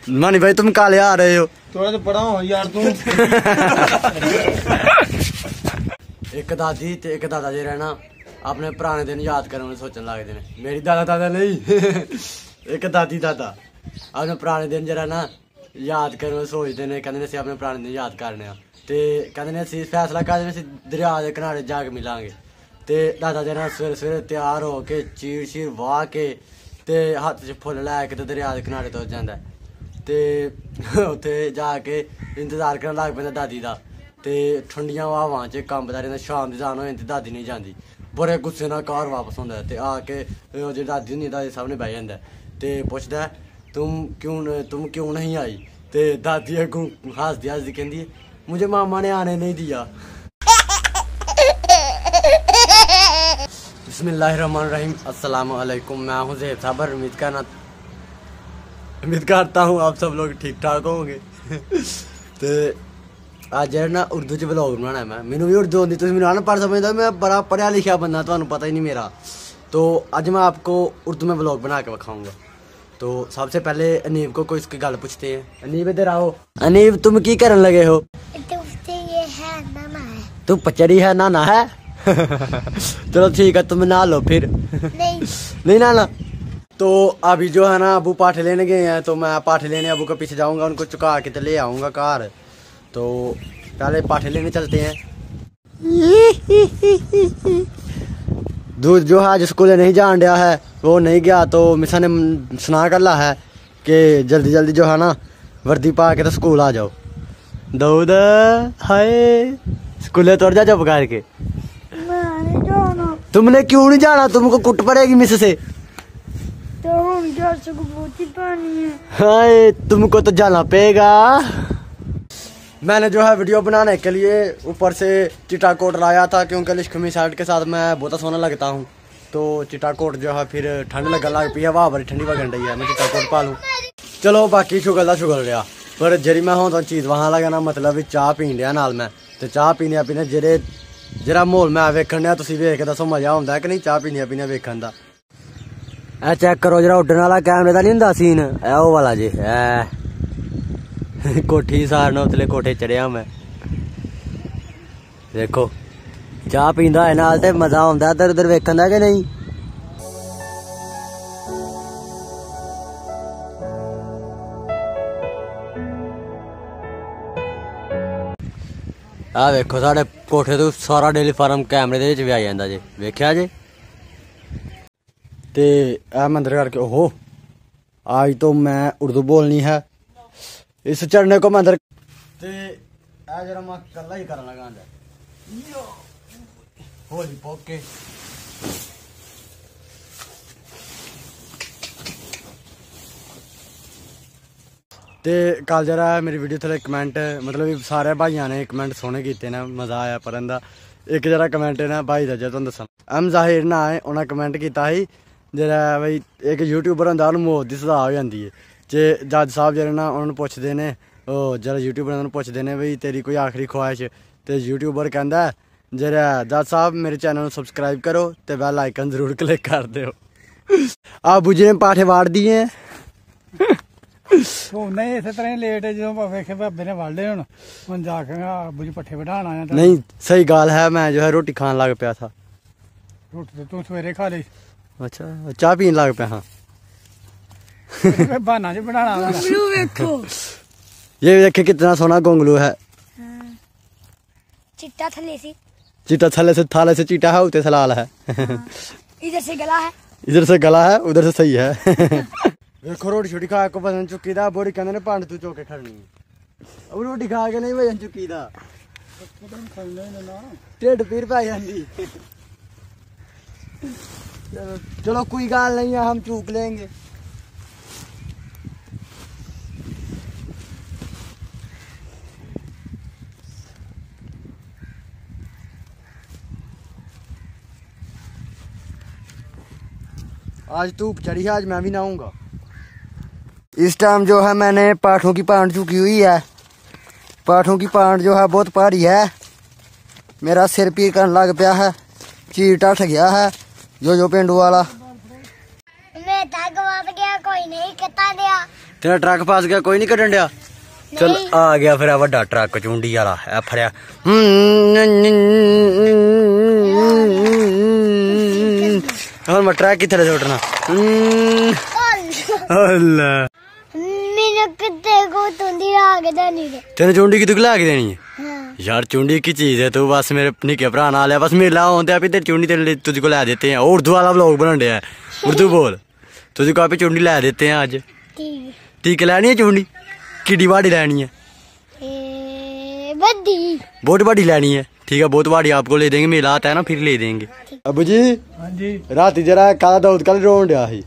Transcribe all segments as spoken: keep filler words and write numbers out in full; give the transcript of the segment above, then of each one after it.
मानी भाई तुम काले आ रहे हो, थोड़ा तो पढ़ा हो यार तू। एक दादी ते एक दादा जी रहना अपने पुराने दिन याद करने में सोचने लगते हैं। मेरी दादा दादा नहीं एक दादी दादा अपने पुराने दिन जरा ना याद करने में सोचते हैं, कहते हैं अपने पुराने दिन याद करने ते कहते हैं असं फैसला करते हैं दरिया के किनारे जाके मिलांगे। ते दादा जी ना सवेरे सवेरे तैयार हो के चीर शीर वाह के ते हत्थ च फुल लैके ते दरिया के किनारे तुर जाता है ते उत्थे जाके इंतजार करन लग पैंदा दादी दा ते ठंडियां हवावां च कंबदा रैंह्दा। शाम दी जान हो जांदी दादी नहीं जांदी, बड़े गुस्से नाल घर वापस होंदा ते आके जेह्ड़ी दादी होंदी दादी सामने बेही जंदा ते पुछदा तुम क्यों तुम क्यों नहीं आई ते दादी अग्गों हसदी हसदी कहंदी है मुझे मामा ने आने नहीं दिया। बिस्मिल्लाहिर्रहमानिर्रहीम, अस्सलाम वालेकुम। मैं हूँ ज़ैब साबर। उम्मीद करना उम्मीद करता हूँ आप सब लोग ठीक ठाक होंगे। तो अज ना उर्दू च ब्लॉग बनाना है। मैं मैनू भी उर्दू आती, तुम मैंने अनपढ़ समझदा, मैं बड़ा पढ़िया लिखा बंदा, तुम्हें पता ही नहीं मेरा। तो अज मैं आपको उर्दू में ब्लॉग बना के दिखाऊंगा। तो सबसे पहले अनीब को कोई इसकी गल पूछते हैं। अनीब इधर आओ। अनीब तुम की करन लगे हो? ये है नाना है। तू पचड़ी है नाना है? चलो ठीक है तुम नहा लो फिर। नहीं नहीं नहाना। तो अभी जो है ना अबू पाठे लेने गए हैं, तो मैं पाठे लेने अबू के पीछे जाऊंगा, उनको चुका के तो ले आऊंगा कार। तो पहले पाठे लेने चलते हैं। दूध जो है आज स्कूल नहीं जान रहा है वो नहीं गया, तो मिसा ने सुना कर ला है कि जल्दी जल्दी जो है ना वर्दी पा के तो स्कूल आ जाओ। दूध हाय स्कूले तोड़ जा चुप करके। तुमने क्यों नहीं जाना? तुमको कुट पड़ेगी मिस से। तो हम जा बहुत पानी है। हाय तुमको तो जाना पड़ेगा। मैंने जो है वीडियो बनाने के लिए ऊपर से चिटा कोट लाया था, क्योंकि लिशखमी शर्ट के साथ मैं बहुत सोना लगता हूँ। तो चिटा कोट जो है फिर ठंड लगन लग पी है, वाह बड़ी ठंडी वगन रही है, मैं चिटा कोट पा लूँ। चलो बाकी शुगर का शुगर रहा, पर जरी मैं हूँ तो चीज़ वहाँ लगा ना, मतलब चाह पीन लिया नाल मैं। तो चाह पीने पीने जेरे जरा माहौल मैं वेखन दिया, तुसीं वेख के दसो मजा आउंदा कि नहीं चाह पीने पीने वेखन दा। ए चेक करो जरा उड्डन वाला कैमरे दा नहीं हुंदा सीन, ए ओ वाला जी ए कोठी सारना उतले कोठे चढ़िया मैं। देखो चाह पींदा है नाल ते मजा आउंदा इधर उधर वेखन दा कि नहीं। आ देखो साढ़े कोठे तो सारा डेली फार्म कैमरे दे विच भी आ जांदा जी, वेख्या जी। ते आ मंदिर करके ओहो आज तो मैं उर्दू बोलनी है इस चढ़ने को मंदिर। ते आ जरा मैं कल्ला ही करन लगा होली पोके। ते कल जरा मेरी वीडियो थले कमेंट मतलब सारे भाइयों ने कमेंट सोहने कीते ने, मजा आया पढ़न दा। एक जरा कमेंट है ना भाई दा तुहानू दस्सां, एम जाहिर ना है उन्हें कमेंट किया ही जरा बई एक यूट्यूबर होंदा उन्हें मौत की सजा हो जाती है। जे जज साहब जरा ना उन्होंने पुछदे ने, ओ जरा यूट्यूबर उन्होंने पुछदे ने बई तेरी कोई आखिरी ख्वाहिश, तो यूट्यूबर कहता जरा जज साहब मेरे चैनल को सब्सक्राइब करो तो बेल आइकन जरूर क्लिक कर दो। आबू जी ने पाठे वाड़ दिए नहीं इस तरह लेट है जो वेखे भाबे ने वाले हुन हुन जाके आबू जी पट्ठे बढ़ाना आया। नहीं सही गाल है, मैं जो है रोटी खान लग पाया था। रोटी तू सवेरे खा ली? अच्छा चाह पीन लग पाया। हाँ बहाना जी बनाना देखो ये देखे कितना सोना गोंगलू है। चिट्टा थले से चिट्टा थले से थाले से चीटा है, उते से लाल है। इधर से गला है, इधर से गला है, उधर से सही है। देखो रोटी छोटी खा को बदन चुकी दा बोरी कहंदे ने पांड तू चोके खड़नी अब रोटी खा के नहीं वजन चुकी दा ढिड पीर पै जांदी। चलो चलो कोई गाल नहीं है, हम चूक लेंगे। आज धूप चढ़ी है, आज मैं भी नहाऊंगा। इस टाइम जो है मैंने पाठों की पांड चुकी हुई है। पाठों की पांड जो है बहुत भारी है, मेरा सिर पीर करने लग पाया है, चीर टट गया है जो जो पेंडू वाला। मैं गया कोई नहीं कहता दिया तेरा ट्रक फस गया कोई नहीं कटन दिया चल आ गया फिर वड्डा ट्रक चुंडी वाला है फड़िया और मैं ट्रक किथे सुटना तेने चुंडी की ला के देनी है यार चुंडी की चीज है तू बस मेरे निके भरा ना लिया बस मेला होते अभी तेरी चुंडी तेरे तुझको ला देते हैं उर्दू वाला ब्लॉग बना है उर्दू बोल तुझको अभी चुंडी ला देते हैं आज ठीक लैनी है चुंडी किडी बाड़ी लैनी है बहुत बड़ी लैनी है ठीक है बहुत बड़ी आपको ले देंगे मेला आता है ना फिर ले देंगे अबू जी हाँ जी रात जरा काला दाऊद कल रोन दिया ही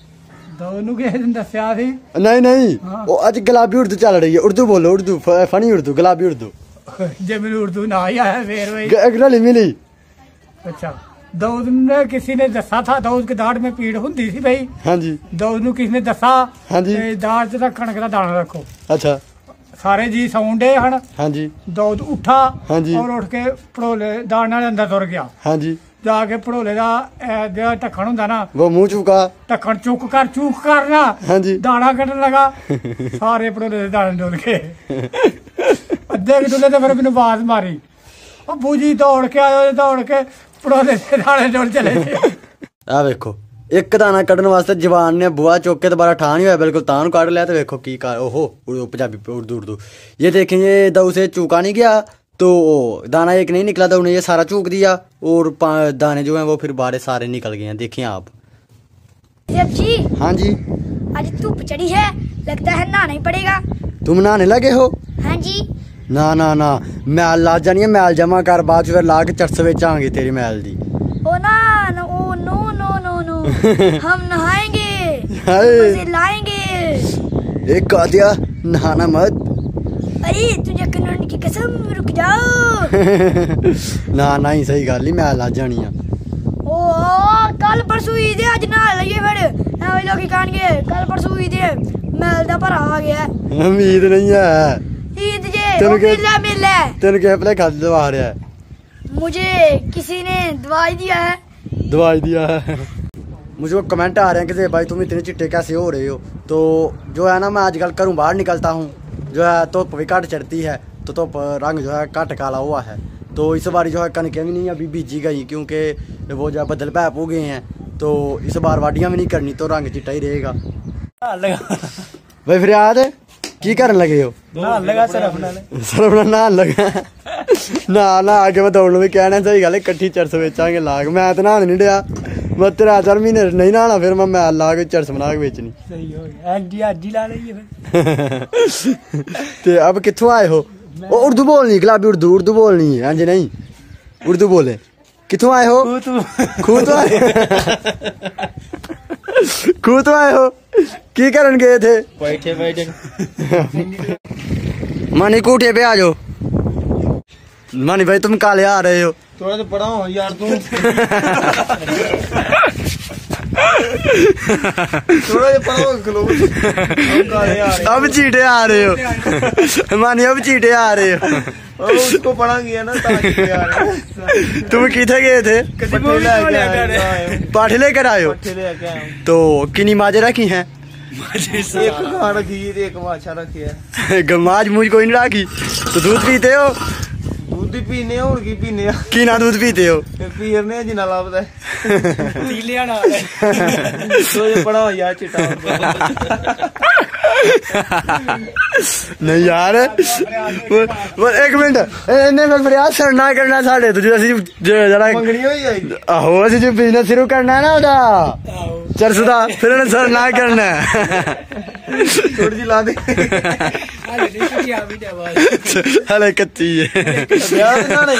दसिया सी नहीं नहीं वो आज गुलाबी उर्दू चल रही है उर्दू बोलो उर्दू फनी उर्दू गुलाबी उर्दू जे मैंने उर्दू ना ही आया फिर रली मिली अच्छा दाऊद ने किसी ने दसा था दाऊद की दाढ़ में पीड़ होती सी भाई हाँ जी दाऊद नु किसी ने दसा हाँ जी दाढ़ च कणक का दाना रखो अच्छा सारे जी सौंडे हन हाँ जी दाऊद उठा हाँ जी और उठ के पड़ोले दाना के अंदर तुर गया हाँ जी जाके पड़ोले का ढक्कन हुंदा ना वो मुंह चुका ढक्कन चुक कर चूक कर ना हाँ जी दाना कटन लगा सारे पड़ोले के दाने डोल के अद्धे के डोले तो फिर मैंने आवाज मारी और बूजी दौड़ के आयो दौड़ के पड़ोले से दाने डोल चले थे आ देखो एक दाना कटन वास्ते जवान ने बुआ चौक के दोबारा ठा नहीं हुआ बिल्कुल तान काट लिया तो देखो की कर ओहो पंजाबी उर्दू उर्दू ये देखें ये दाऊ से चूका नहीं गया तो दाना एक नहीं निकला था उन्हें ये सारा चूक दिया और दाने जो हैं वो फिर बारे सारे निकल गए हैं देखिए आप जी हाँ जी आज धूप चढ़ी है लगता है नहाना ही पड़ेगा तुम नहाने लगे हो हाँ जी ना ना ना मैल ला जानी है मैल जमा कर बाद फिर ला के चरस बेचांगे तेरी मैल दी ओ ना no no no no no हम नहाएंगे हाय लाएंगे एक कह दिया नहाना मत अरे तुझे कानून की कसम रुक जाओ ना ना ही सही गल ही मैल ला जानी है ओ कल परसों ईद है आज नहा लइए फिर एवे लोग कहणगे कल परसों ईद है मैल दा भरा आ गया उम्मीद नहीं है ईद जे तेन के मिला मिला तेन के पहले खाद दवा रहा है मुझे किसी ने दवाई दिया है दवाई दिया है मुझे कमेंट आ रहे हैं कि भाई तुम इतने चिट्टे कैसे हो रहे हो तो जो है ना मैं आजकल घरों बाहर निकलता हूँ जो है धुप भी घट चढ़ती है तो धुप रंग जो है घट काला हुआ है तो इस बार जो है कनकें भी नहीं अभी बीजी गई क्योंकि वो जो है बदल पैप हो गए हैं तो इस बार वाडियाँ भी नहीं करनी तो रंग चिट्टा ही रहेगा भाई फिर याद की करन लगे हो लगा सरफ सरफ नहान लगा ना ना आगे मैं दौड़ भी कहना सही गल कट्ठी चरस बेचांगे लाग मैं तो नहान नहीं डया मैं त्रै चार महीने नहीं नहाना फिर मैं मैल ला के चरस बना के बेचनी सही हो गया एडी एडी ला लईए फिर ते अब कित्थों आए हो ओ उर्दू बोलनी गुलाबी उर्दू उर्दू बोलनी है जी नहीं उर्दू बोले कित्थों आए हो खूह तो आए खूह तो आए हो की करन गए थे बैठे बैठे मानी कूठे पे आ जाओ मानी भाई तुम काले आ रहे हो थोड़ा तो पढ़ा हो यार तुम थोड़ा तो पढ़ा हो अब चीटे आ रहे हो मानी अब चीटे आ रहे हो उसको पढ़ा गया ना तुम किथे गए थे पाठे लेकर आए हो तो किनी माजे रखी हैं एक गां रखी एक माछा रखी है गमाज मुझ कोई नहीं रखी तो दूध पीते हो दूध पीने और की पीने की ना दूध पीते हो पीरने जिना लाभदा है तीलिया ना तो ये पड़ा यार चिटा नहीं यार वो, वो एक मिनट इन्हें फिर प्रयास करना करना साढ़े तो जो जरा मंगनी होई जाई आहो असि जो बिजनेस शुरू करना है ना ओदा चरस दा फिर इन्हें सर ना करना थोड़ी जी ला दे हले कच्ची है ब्याह ना नहीं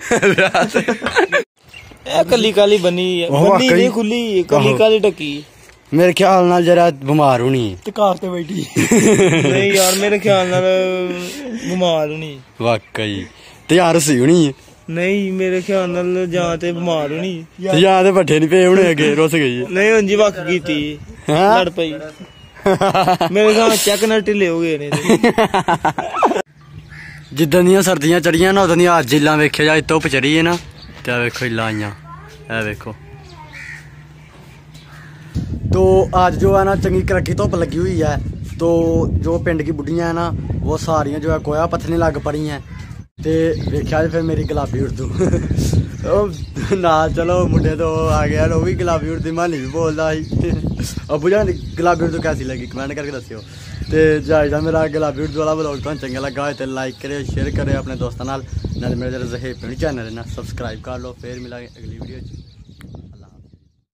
ए कली काली बनी है बनी नहीं खुली कली काली टकी मेरे ख्याल नाल जरा बीमार होनी है कार ते बैठी नहीं यार मेरे ख्याल नाल बीमार होनी वाकई ते यार सी होनी है नहीं मेरे ख्याल नाल जां ते बीमार होनी ते यां ते पट्ठे नहीं पे होने अगे रुस गई नहीं उंजी वक कीती लड़ पई मेरे ख्याल चेक नाल ढिले हो गए ने जिद्दां दियां सर्दियां चढ़ियां ना उदां दियां जिल्लां वेखिया जाए धुप्प चढ़ी है ना ते वेखो लाइयां ए वेखो तो आज जो है ना चंगी करकी धुप लगी हुई है तो जो पिंड की बुढ़ियाँ हैं ना वो सारियाँ जो है कोया पत्थने लग पड़ी हैं। तो वेख्या फिर मेरी गुलाबी उर्दू ना चलो मुंडे तो आ गया वो भी गुलाबी उर्दू मानी भी बोलता ही। अबू जान गुलाबी उर्दू कैसी लगी कमेंट करके दस्यो। तो जायदा मेरा गुलाबी उर्दू वाला ब्लॉग तुहानू चंगा लगा हो तो लाइक करे शेयर करे अपने दोस्तों नाल। मेरे जरा जहेब चैनल है ना सबसक्राइब कर लो। फिर मिलांगे अगली वीडियो।